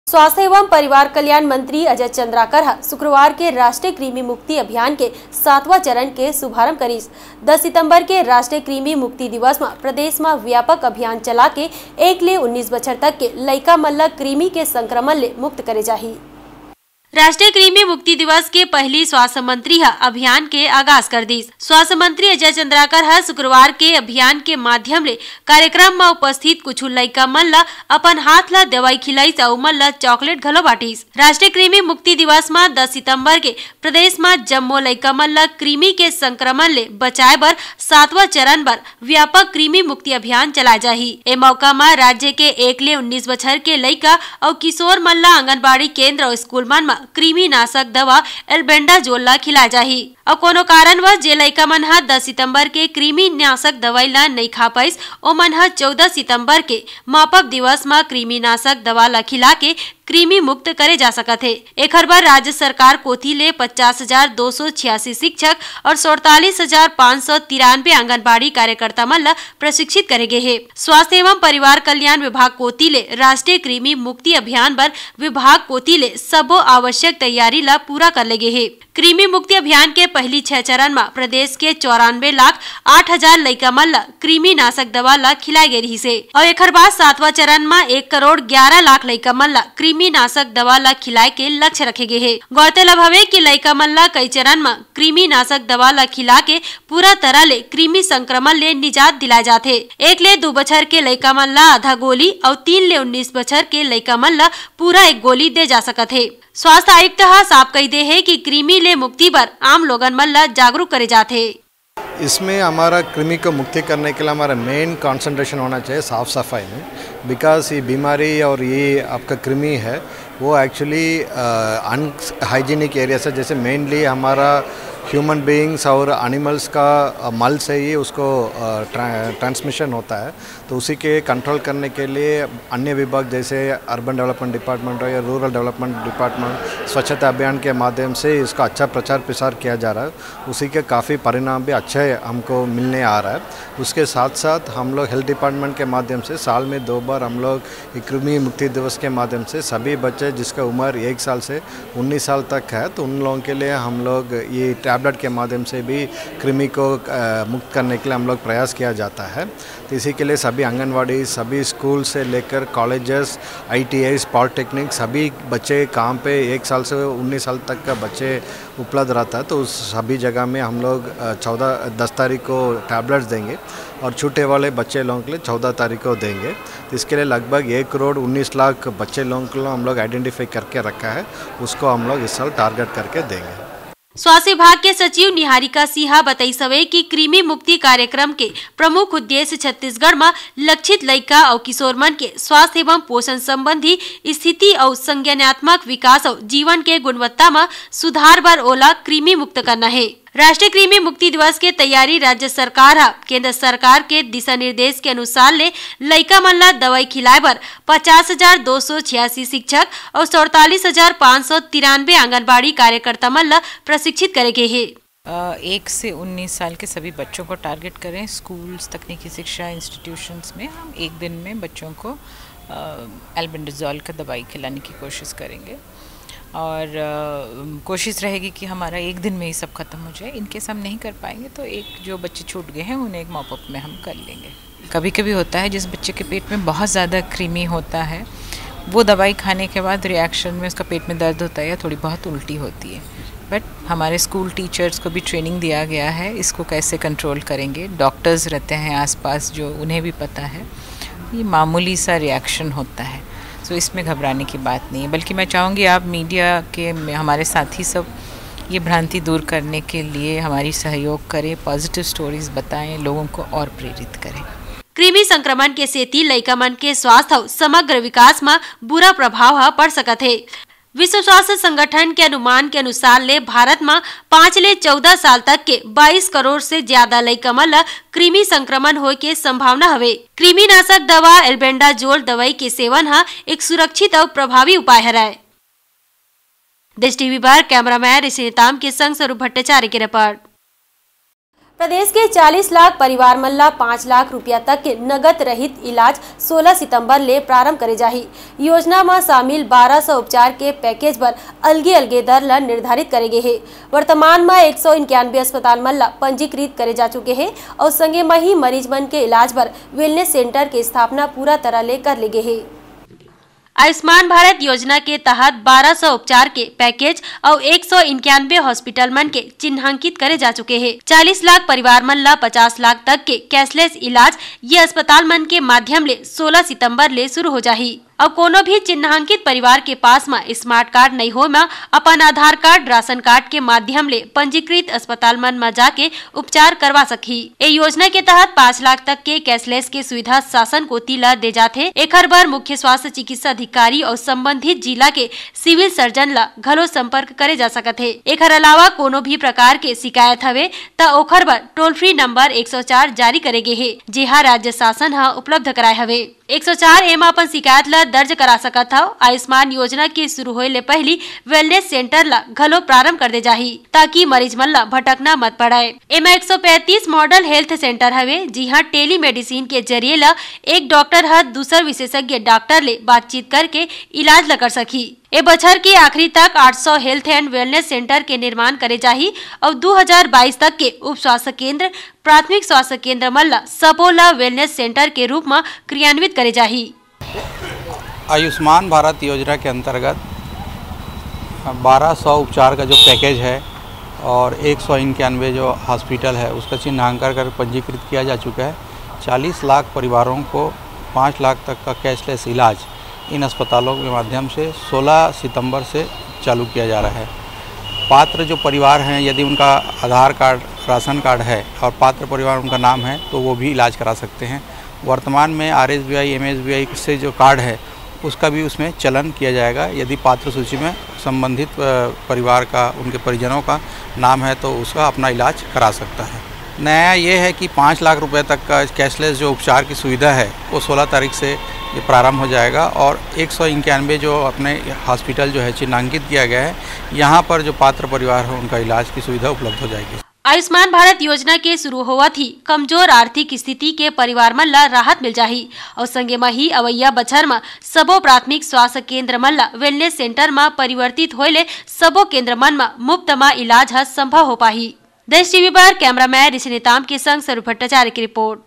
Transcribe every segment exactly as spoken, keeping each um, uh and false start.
स्वास्थ्य एवं परिवार कल्याण मंत्री अजय चंद्राकर शुक्रवार के राष्ट्रीय कृमि मुक्ति अभियान के सातवां चरण के शुभारंभ करीस। दस सितंबर के राष्ट्रीय कृमि मुक्ति दिवस में प्रदेश में व्यापक अभियान चला के एक ले उन्नीस बछर तक के लइका मन ला कृमि के संक्रमण ले मुक्त करे जाही। राष्ट्रीय कृमि मुक्ति दिवस के पहली स्वास्थ्य मंत्री है अभियान के आगाज कर दी। स्वास्थ्य मंत्री अजय चंद्राकर है शुक्रवार के अभियान के माध्यम ले कार्यक्रम में उपस्थित कुछ लइका मन ला अपन हाथ ला दवाई खिलाई अउ मन ला चॉकलेट घलो बांटिस। राष्ट्रीय कृमि मुक्ति दिवस में दस सितंबर के प्रदेश में जम्मो लइका मन ला कृमि के संक्रमण ले बचाए बर सातवां चरण बर व्यापक कृमि मुक्ति अभियान चलाए जाही। ए मौका में राज्य के एक ले उन्नीस बछर के लइका और किशोर मन ला आंगनबाड़ी केंद्र और स्कूल मन में कृमि नाशक दवा एल्बेंडाजोल ला खिलाए जाही। और कोनो कारणवश जे लइका मन हा दस सितंबर के कृमि नाशक दवाई ला नहीं खा पाइस ओ मन हा चौदह सितंबर के मापक दिवस में कृमि नाशक दवा ला खिला के कृमि मुक्त करे जा सकत है। एक बार राज्य सरकार कोथी ले पचास हजार दो सौ छियासी शिक्षक और सैतालीस हजार पाँच सौ तिरानवे आंगनबाड़ी कार्यकर्ता मन ला प्रशिक्षित करे गए है। स्वास्थ्य एवं परिवार कल्याण विभाग कोथी ले राष्ट्रीय कृमि मुक्ति अभियान पर विभाग कोथी ले सबो आवश्यक तैयारी ला पूरा कर ले गए है। कृमि मुक्ति अभियान के पहली छह चरण में प्रदेश के चौरानवे लाख आठ हजार लइका मन ला कृमि नाशक दवा ला खिलाई गई रही से और एक बाद सातवां चरण में एक करोड़ ग्यारह लाख लइका मन ला कृमि नाशक दवा ला खिलाए के लक्ष्य रखे गए है। गौरतलब हवे कि लइका मन ला कई चरण में कृमि नाशक दवा ला खिला के पूरा तरह ले कृमि संक्रमण ले निजात दिलाए जाते। एक ले दो बछर के लइका मन ला आधा गोली और तीन ले उन्नीस बछर के लइका मन ला पूरा एक गोली दे जा सकत है। स्वास्थ्य आयुक्त हा साफ कही दे है कि कृमि ले मुक्ति पर आम लोगन मन ला जागरूक करे जाते। इसमें हमारा कृमि को मुक्ति करने के लिए हमारा मेन कंसंट्रेशन होना चाहिए साफ़ सफाई में, बिकॉज ये बीमारी और ये आपका कृमि है वो एक्चुअली अनहाइजीनिक एरिया से, जैसे मेनली हमारा ह्यूमन बीइंग्स और एनिमल्स का मल से ही उसको ट्रांसमिशन होता है। तो उसी के कंट्रोल करने के लिए अन्य विभाग जैसे अर्बन डेवलपमेंट डिपार्टमेंट या रूरल डेवलपमेंट डिपार्टमेंट स्वच्छता अभियान के माध्यम से इसका अच्छा प्रचार प्रसार किया जा रहा है। उसी के काफ़ी परिणाम भी अच्छे हमको मिलने आ रहा है। उसके साथ साथ हम लोग हेल्थ डिपार्टमेंट के माध्यम से साल में दो बार हम लोग कृमि मुक्ति दिवस के माध्यम से सभी बच्चे जिसका उम्र एक साल से उन्नीस साल तक है तो उन लोगों के लिए हम लोग ये टैबलेट के माध्यम से भी कृमि को मुक्त करने के लिए हम लोग प्रयास किया जाता है। तो इसी के लिए सभी आंगनवाड़ी, सभी स्कूल से लेकर colleges, I T Is, polytechnic सभी बच्चे काम पे एक साल से उन्नीस साल तक का बच्चे उपलब्ध रहता है। तो उस सभी जगह में हम लोग चौदह दस तारीख को टैबलेट्स देंगे और छूटे वाले बच्चे लोगों के लिए चौदह तारीख को देंगे। तो इसके लिए लगभग एक करोड़ उन्नीस लाख बच्चे लोगों को हम लोग आइडेंटिफाई करके रखा है, उसको हम लोग इस साल टारगेट करके देंगे। स्वास्थ्य विभाग के सचिव निहारिका सिन्हा बताई सवे कि कृमि मुक्ति कार्यक्रम के प्रमुख उद्देश्य छत्तीसगढ़ में लक्षित लइका और किशोर मन के स्वास्थ्य एवं पोषण संबंधी स्थिति और संज्ञानात्मक विकास और जीवन के गुणवत्ता में सुधार बर ओला कृमि मुक्त करना है। राष्ट्रीय कृमि मुक्ति दिवस के तैयारी राज्य सरकार हा केंद्र सरकार के दिशा निर्देश के अनुसार ले लइका मन ला दवाई खिलाए बर पचास हजार दो सौ छियासी शिक्षक और सैतालीस हजार पाँच सौ तिरानवे आंगनबाड़ी कार्यकर्ता मन ला प्रशिक्षित करे गए है। एक से उन्नीस साल के सभी बच्चों को टारगेट करें। स्कूल्स, तकनीकी शिक्षा इंस्टीट्यूशंस में हम एक दिन में बच्चों को एल्बेंडाजोल का दवाई खिलाने की कोशिश करेंगे और आ, कोशिश रहेगी कि हमारा एक दिन में ही सब खत्म हो जाए। इनकेस हम नहीं कर पाएंगे तो एक जो बच्चे छूट गए हैं उन्हें एक मॉपअप में हम कर लेंगे। कभी कभी होता है जिस बच्चे के पेट में बहुत ज़्यादा कृमि होता है वो दवाई खाने के बाद रिएक्शन में उसका पेट में दर्द होता है या थोड़ी बहुत उल्टी होती है, बट हमारे स्कूल टीचर्स को भी ट्रेनिंग दिया गया है इसको कैसे कंट्रोल करेंगे। डॉक्टर्स रहते हैं आसपास जो उन्हें भी पता है ये मामूली सा रिएक्शन होता है, तो इसमें घबराने की बात नहीं है। बल्कि मैं चाहूँगी आप मीडिया के हमारे साथी सब ये भ्रांति दूर करने के लिए हमारी सहयोग करें, पॉजिटिव स्टोरीज बताएं, लोगों को और प्रेरित करें। कृमि संक्रमण के सेती लइका मन के स्वास्थ्य और समग्र विकास में बुरा प्रभाव पड़ सकत है। विश्व स्वास्थ्य संगठन के अनुमान के अनुसार ले भारत में पाँच ले चौदह साल तक के बाईस करोड़ से ज्यादा लइका मन ला कृमि संक्रमण होए के संभावना हवे। कृमि नाशक दवा एल्बेंडाजोल दवाई के सेवन हा एक सुरक्षित और प्रभावी उपाय हराय। देश टीवी पर कैमरामैन ऋषि नेताम के संग स्वरूप भट्टाचार्य की रिपोर्ट। प्रदेश के चालीस लाख परिवार मन ला पाँच लाख रुपया तक के नगद रहित इलाज सोलह सितंबर ले प्रारंभ करे जाही। योजना में शामिल बारह सौ उपचार के पैकेज पर अलगे अलगे दर ला निर्धारित करे गए है। वर्तमान में एक सौ इक्यानवे अस्पताल मन ला पंजीकृत करे जा चुके हैं और संगे में ही मरीज मन के इलाज पर वेलनेस सेंटर की स्थापना पूरा तरह ले कर ले गए है। आयुष्मान भारत योजना के तहत बारह सौ उपचार के पैकेज और एक सौ इक्यानवे हॉस्पिटल मन के चिन्हांकित करे जा चुके हैं। चालीस लाख परिवार मन ला पचास लाख तक के कैशलेस इलाज ये अस्पताल मन के माध्यम ले सोलह सितंबर ले शुरू हो जाही। अब कोनो भी चिन्हांकित परिवार के पास में स्मार्ट कार्ड नहीं हो में अपन आधार कार्ड राशन कार्ड के माध्यम ले पंजीकृत अस्पताल मन में जाके उपचार करवा सकी। ये योजना के तहत पाँच लाख तक के कैशलेस के सुविधा शासन कोती ला दे जाथे। एखर बर मुख्य स्वास्थ्य चिकित्सा अधिकारी और संबंधित जिला के सिविल सर्जन ला घलो संपर्क करे जा सकत है। एखर अलावा कोनो भी प्रकार के शिकायत हवे त ओखर बर टोल फ्री नंबर एक सौ चार जारी करे गे है, जेहा राज्य शासन हा उपलब्ध कराए हवे। एक सौ चार एम अपन शिकायत ला दर्ज करा सकत हव। आयुष्मान योजना के शुरू होए ले पहली वेलनेस सेंटर ला घलो प्रारंभ कर दे जाही ताकि मरीज मन ला भटकना मत पड़े। एमा एक सौ पैंतीस मॉडल हेल्थ सेंटर हवे, जिहां टेली मेडिसिन के जरिए ला एक डॉक्टर ह दूसर विशेषज्ञ डॉक्टर ले बातचीत करके इलाज ला कर सकी। ए बछर के आखिरी तक आठ सौ हेल्थ एंड वेलनेस सेंटर के निर्माण करे जाही और दो हज़ार बाईस तक के उप स्वास्थ्य केंद्र प्राथमिक स्वास्थ्य केंद्र मल्ला सपोला वेलनेस सेंटर के रूप में क्रियान्वित करे जाही। आयुष्मान भारत योजना के अंतर्गत बारह सौ उपचार का जो पैकेज है और एक सौ इक्यानवे जो हॉस्पिटल है उसका चिन्हांकन कर पंजीकृत किया जा चुका है। चालीस लाख परिवारों को पाँच लाख तक का कैशलेस इलाज इन अस्पतालों के माध्यम से सोलह सितंबर से चालू किया जा रहा है। पात्र जो परिवार हैं, यदि उनका आधार कार्ड राशन कार्ड है और पात्र परिवार उनका नाम है तो वो भी इलाज करा सकते हैं। वर्तमान में R S B I M S B I से जो कार्ड है उसका भी उसमें चलन किया जाएगा। यदि पात्र सूची में संबंधित परिवार का उनके परिजनों का नाम है तो उसका अपना इलाज करा सकता है। नया ये है कि पाँच लाख रुपए तक का कैशलेस जो उपचार की सुविधा है वो सोलह तारीख से ये प्रारंभ हो जाएगा और एक सौ इक्यानवे जो अपने हॉस्पिटल जो है चिन्हांकित किया गया है, यहाँ पर जो पात्र परिवार हो उनका इलाज की सुविधा उपलब्ध हो जाएगी। आयुष्मान भारत योजना के शुरू होवत ही कमजोर आर्थिक स्थिति के परिवार मन ला राहत मिल जाही और संगे में ही अवैया बछर में सबो प्राथमिक स्वास्थ्य केंद्र मन ला वेलनेस सेंटर में परिवर्तित होले सबो केंद्र मन में मुफ्त में इलाज ह संभव हो पाही। देश टीवी पर कैमरामैन ऋषि नेताम के संग स्वरूप भट्टाचार्य की रिपोर्ट।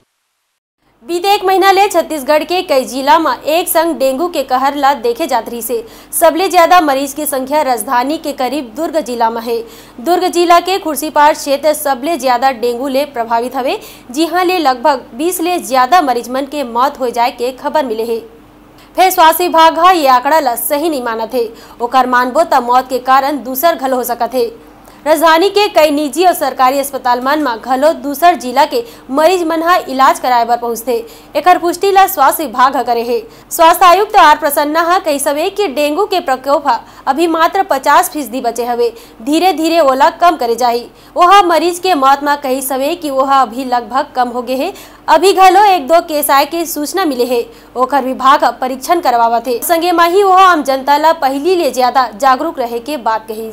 बीते एक महीना ले छत्तीसगढ़ के कई जिला में एक संग डेंगू के कहर ला देखे जात रही से सबले ज्यादा मरीज की संख्या राजधानी के करीब दुर्ग जिला में है। दुर्ग जिला के खुर्सीपार क्षेत्र सबले ज्यादा डेंगू ले प्रभावित हवे, जिहां ले लगभग बीस ले ज्यादा मरीज मन के मौत हो जाए के खबर मिले है। फिर स्वास्थ्य विभाग हा ये आंकड़ा ला सही नहीं मानत है। ओकर मानबो त मौत के कारण दूसर घल हो सकत है। राजधानी के कई निजी और सरकारी अस्पताल मन में घलो दूसर जिला के मरीज मन हा इलाज कराए बर पहुंचते। एकर पुष्टि ला स्वास्थ्य विभाग हा करे है। स्वास्थ्य आयुक्त आर प्रसन्ना हा कही सवे कि डेंगू के प्रकोप हा अभी मात्र पचास फीसदी बचे हवे, धीरे धीरे ओला कम करे जाही। वह मरीज के मौत में कही सवे कि वह अभी लगभग कम हो गए है। अभी घलो एक दो केस आए के सूचना मिले है, ओकर विभाग परीक्षण करवावत है। संगे में ही वह आम जनता ला पहली ले ज्यादा जागरूक रहे के बात कही।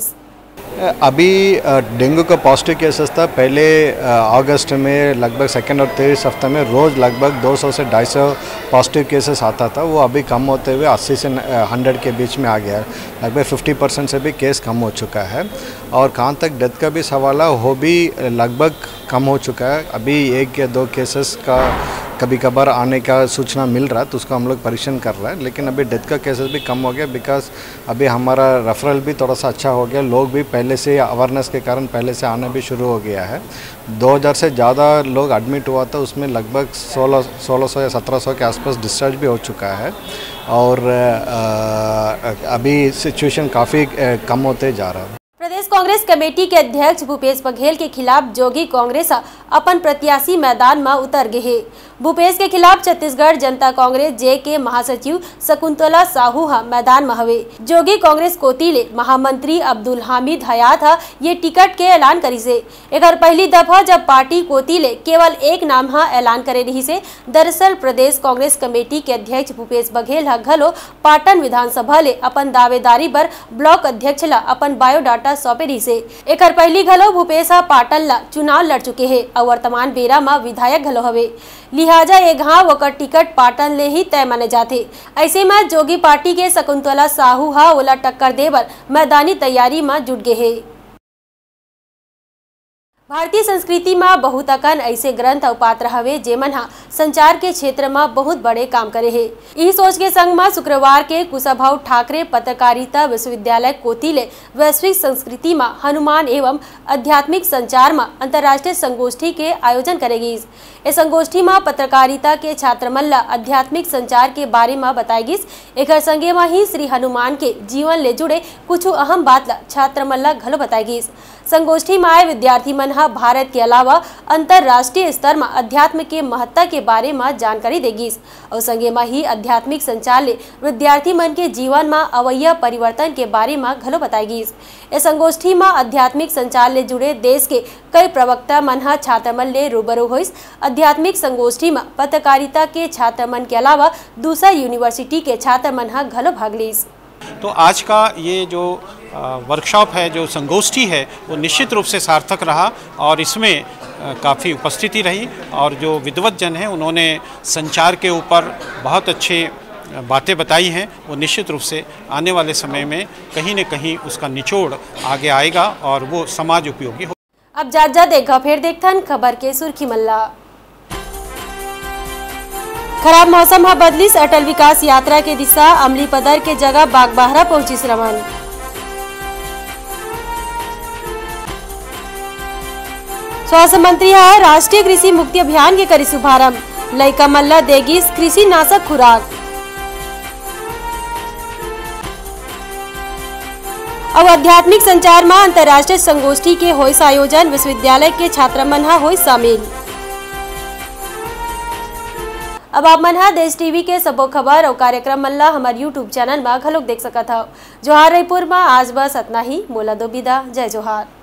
अभी डेंगू का पॉजिटिव केसेस था पहले अगस्त में लगभग सेकेंड और थर्ड हफ्ते में रोज़ लगभग दो सौ से ढाई सौ पॉजिटिव केसेस आता था। वो अभी कम होते हुए अस्सी से सौ के बीच में आ गया, लगभग पचास परसेंट से भी केस कम हो चुका है। और कहाँ तक डेथ का भी सवाल है वो भी लगभग कम हो चुका है। अभी एक या दो केसेस का कभी कभार आने का सूचना मिल रहा है तो उसका हम लोग परीक्षण कर रहे हैं, लेकिन अभी डेथ का केसेस भी कम हो गया बिकॉज अभी हमारा रेफरल भी थोड़ा सा अच्छा हो गया। लोग भी पहले से अवेयरनेस के कारण पहले से आना भी शुरू हो गया है। दो हज़ार से ज़्यादा लोग एडमिट हुआ था, उसमें लगभग सोलह सोलह सौ या सत्रह सौ के आसपास डिस्चार्ज भी हो चुका है और अभी सिचुएशन काफ़ी कम होते जा रहा है। प्रदेश कांग्रेस कमेटी के अध्यक्ष भूपेश बघेल के खिलाफ जोगी कांग्रेस अपन प्रत्याशी मैदान में उतर गए है। भूपेश के खिलाफ छत्तीसगढ़ जनता कांग्रेस जे के महासचिव शकुंतला साहू हा मैदान में हवे। जोगी कांग्रेस कोतीले महामंत्री अब्दुल हामिद हयात हा ये टिकट के ऐलान करी से। एक पहली दफा जब पार्टी कोतीले केवल एक नाम हा ऐलान करे रही से। दरअसल प्रदेश कांग्रेस कमेटी के अध्यक्ष भूपेश बघेल हा घलो पाटन विधानसभा ले अपन दावेदारी पर ब्लॉक अध्यक्ष ला अपन बायोडाटा सौंपे रही से। एक पहली घलो भूपेश हा पाटन ला चुनाव लड़ चुके है और वर्तमान बेरा में विधायक घलो हवे। लिहाजा ये घाव वकर टिकट पाटन ले ही तय माने जाते। ऐसे में जोगी पार्टी के शकुंतला साहू हा ओला टक्कर देबर मैदानी तैयारी में जुट गए है। भारतीय संस्कृति में बहुत अकन ऐसे ग्रंथ और पात्र हवे जेमन हा संचार के क्षेत्र में बहुत बड़े काम करे है। यही सोच के संग में शुक्रवार के कुशाभाऊ ठाकरे पत्रकारिता विश्वविद्यालय कोतीले वैश्विक संस्कृति में हनुमान एवं आध्यात्मिक संचार में अंतर्राष्ट्रीय संगोष्ठी के आयोजन करेगी। इस संगोष्ठी में पत्रकारिता के छात्र मन ला आध्यात्मिक संचार के बारे में बताएगी। एक संगे में ही श्री हनुमान के जीवन ले जुड़े कुछ अहम बात ला छात्र मन ला घलो बताएगी। संगोष्ठी में आए विद्यार्थी मन भारत के अलावा अंतरराष्ट्रीय स्तर में अध्यात्म के महत्ता के बारे में जानकारी देगी और संगे में ही आध्यात्मिक संचार ले विद्यार्थी मन के जीवन में अवैया परिवर्तन के बारे में घलो बताएगी। इस संगोष्ठी में आध्यात्मिक संचार ले जुड़े देश के कई प्रवक्ता मन हा छात्र मन ले रूबरू होइस। आध्यात्मिक संगोष्ठी में पत्रकारिता के छात्र मन के अलावा दूसरा यूनिवर्सिटी के छात्र मन हा घलो भाग लीस। तो आज का ये जो वर्कशॉप है, जो संगोष्ठी है, वो निश्चित रूप से सार्थक रहा और इसमें काफ़ी उपस्थिति रही और जो विद्वत जन हैं उन्होंने संचार के ऊपर बहुत अच्छे बातें बताई हैं। वो निश्चित रूप से आने वाले समय में कहीं न कहीं उसका निचोड़ आगे आएगा और वो समाज उपयोगी हो। अब जा जा देखा फिर देखथन खबर के सुर्खी मल्ला। खराब मौसम हा बदलिस अटल विकास यात्रा के दिशा। अमली पदर के जगह बागबाहरा पहुंची श्रवण। स्वास्थ्य मंत्री हा राष्ट्रीय कृषि मुक्ति अभियान के करी शुभारंभ। लइका मल्ला देगी कृषि नाशक खुराक। अब आध्यात्मिक संचार में अंतर्राष्ट्रीय संगोष्ठी के होइस आयोजन। विश्वविद्यालय के छात्र मन हा होइस शामिल। अब आप मन हा देश टीवी के सबो खबर और कार्यक्रम मन ला हमारे यूट्यूब चैनल में घलोक देख सकत हव। जोहार रायपुर में आज बस इतना ही। मोला दो विदा। जय जोहार।